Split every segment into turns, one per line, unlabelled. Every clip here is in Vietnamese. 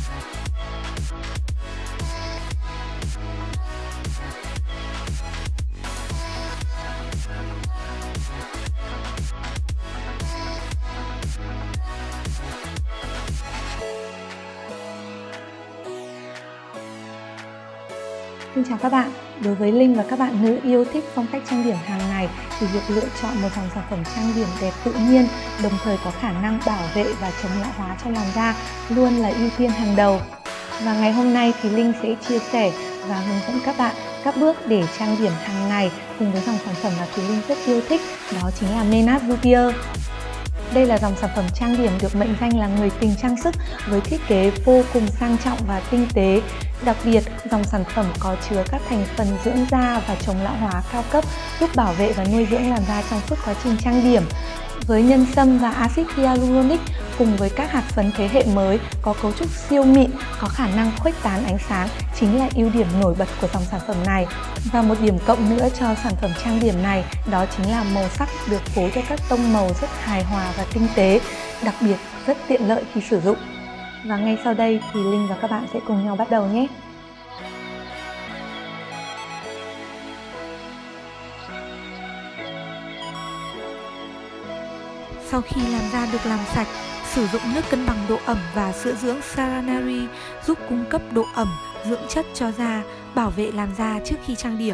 Xin chào các bạn. Đối với Linh và các bạn nữ yêu thích phong cách trang điểm hàng ngày thì việc lựa chọn một dòng sản phẩm trang điểm đẹp tự nhiên, đồng thời có khả năng bảo vệ và chống lão hóa cho làn da luôn là ưu tiên hàng đầu. Và ngày hôm nay thì Linh sẽ chia sẻ và hướng dẫn các bạn các bước để trang điểm hàng ngày cùng với dòng sản phẩm mà Thùy Linh rất yêu thích, đó chính là Menage Joupier. Đây là dòng sản phẩm trang điểm được mệnh danh là người tình trang sức với thiết kế vô cùng sang trọng và tinh tế. Đặc biệt, dòng sản phẩm có chứa các thành phần dưỡng da và chống lão hóa cao cấp, giúp bảo vệ và nuôi dưỡng làn da trong suốt quá trình trang điểm. Với nhân sâm và axit hyaluronic cùng với các hạt phấn thế hệ mới có cấu trúc siêu mịn, có khả năng khuếch tán ánh sáng chính là ưu điểm nổi bật của dòng sản phẩm này. Và một điểm cộng nữa cho sản phẩm trang điểm này đó chính là màu sắc được phối cho các tông màu rất hài hòa và tinh tế, đặc biệt rất tiện lợi khi sử dụng. Và ngay sau đây thì Linh và các bạn sẽ cùng nhau bắt đầu nhé!
Sau khi làn da được làm sạch, sử dụng nước cân bằng độ ẩm và sữa dưỡng Saranari giúp cung cấp độ ẩm, dưỡng chất cho da, bảo vệ làn da trước khi trang điểm.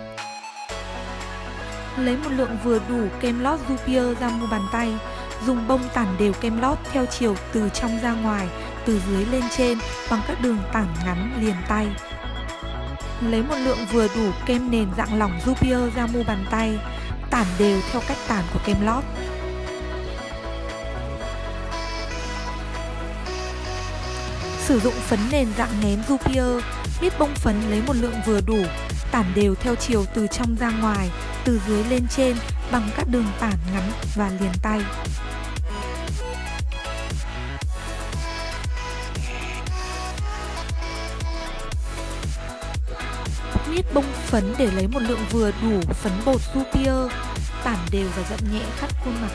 Lấy một lượng vừa đủ kem lót Joupier ra mu bàn tay, dùng bông tản đều kem lót theo chiều từ trong ra ngoài, từ dưới lên trên bằng các đường tản ngắn liền tay. Lấy một lượng vừa đủ kem nền dạng lỏng Joupier ra mu bàn tay, tản đều theo cách tản của kem lót. Sử dụng phấn nền dạng nén Joupier, miết bông phấn lấy một lượng vừa đủ, tản đều theo chiều từ trong ra ngoài, từ dưới lên trên bằng các đường tản ngắn và liền tay. Miết bông phấn để lấy một lượng vừa đủ phấn bột Joupier, tản đều và dặm nhẹ khắp khuôn mặt.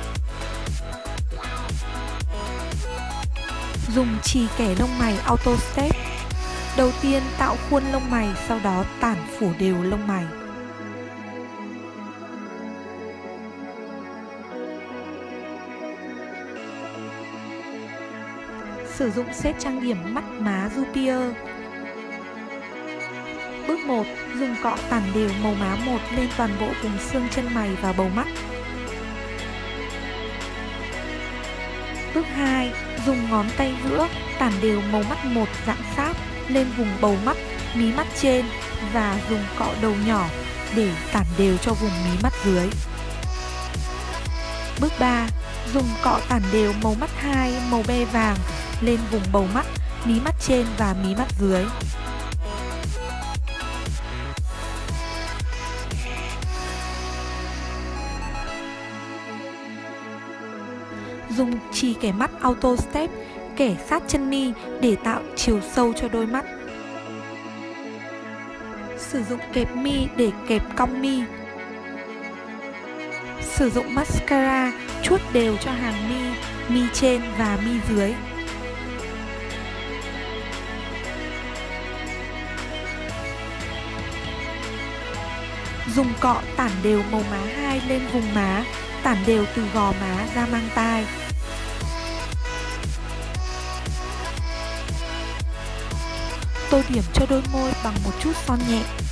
Dùng chì kẻ lông mày Auto Step. Đầu tiên tạo khuôn lông mày, sau đó tản phủ đều lông mày. Sử dụng set trang điểm mắt má Joupier. Bước 1. Dùng cọ tản đều màu má 1 lên toàn bộ vùng xương chân mày và bầu mắt. Bước 2. Dùng ngón tay giữa tản đều màu mắt 1 dạng sáp lên vùng bầu mắt, mí mắt trên và dùng cọ đầu nhỏ để tản đều cho vùng mí mắt dưới. Bước 3. Dùng cọ tản đều màu mắt 2 màu be vàng lên vùng bầu mắt, mí mắt trên và mí mắt dưới. Dùng chì kẻ mắt Auto Step kẻ sát chân mi để tạo chiều sâu cho đôi mắt. Sử dụng kẹp mi để kẹp cong mi. Sử dụng mascara chuốt đều cho hàng mi, mi trên và mi dưới. Dùng cọ tản đều màu má 2 lên vùng má, tản đều từ gò má ra mang tai. Tô điểm cho đôi môi bằng một chút son nhẹ.